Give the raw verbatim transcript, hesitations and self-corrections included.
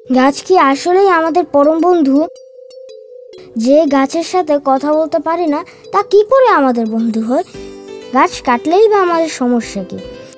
গাছ কি আসলেই আমাদের পরম বন্ধু? যে গাছের সাথে কথা বলতে পারি না তা কি করে আমাদের বন্ধু হয়? গাছ কাটলেই বা আমাদের সমস্যা কি?